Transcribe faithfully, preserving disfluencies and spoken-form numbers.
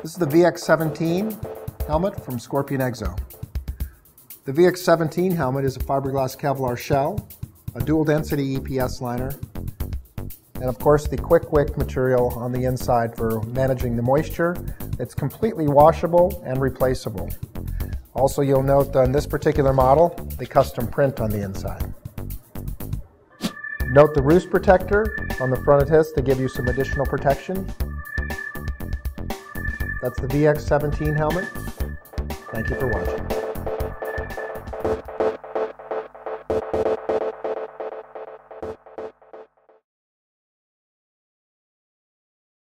This is the V X seventeen helmet from Scorpion Exo. The V X seventeen helmet is a fiberglass Kevlar shell, a dual density E P S liner, and of course the quick wick material on the inside for managing the moisture. It's completely washable and replaceable. Also, you'll note on this particular model, the custom print on the inside. Note the roost protector on the front of this to give you some additional protection. That's the V X seventeen helmet. Thank you for watching.